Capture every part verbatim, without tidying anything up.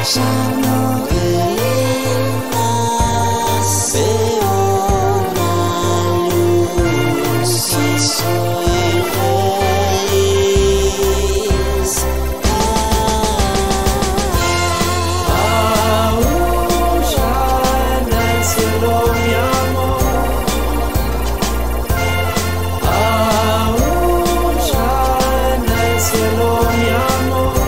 Ya no brillan más, veo la luz y soy feliz. Aúlla en el cielo mi amor, aúlla en el cielo mi amor.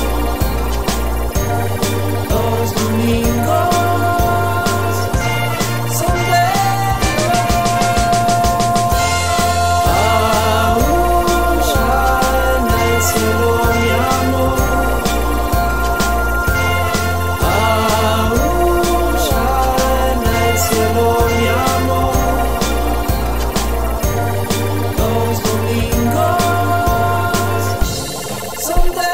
Los domingos son de aúlla en el cielo mi amor, aúlla en el cielo mi amor. Los domingos son de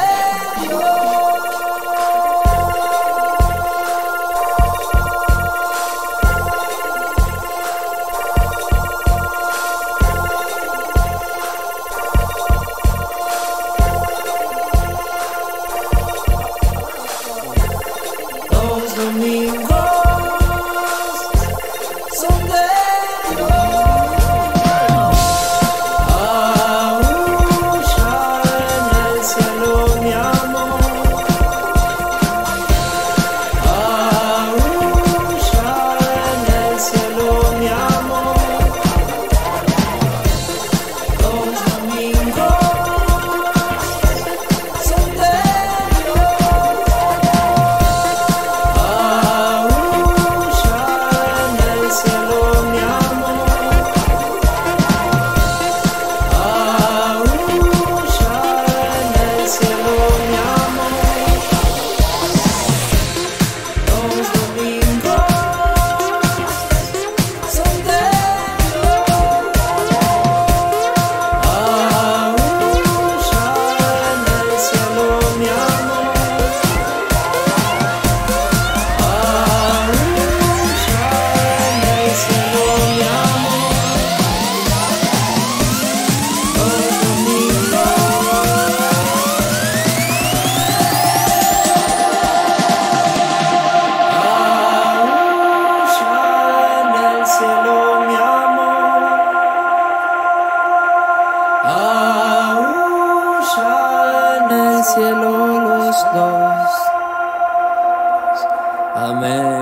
Los domingos son de aúlla en el cielo mi amor, aúlla en el cielo mi amor. Los domingos son de cielo los dos. Amén.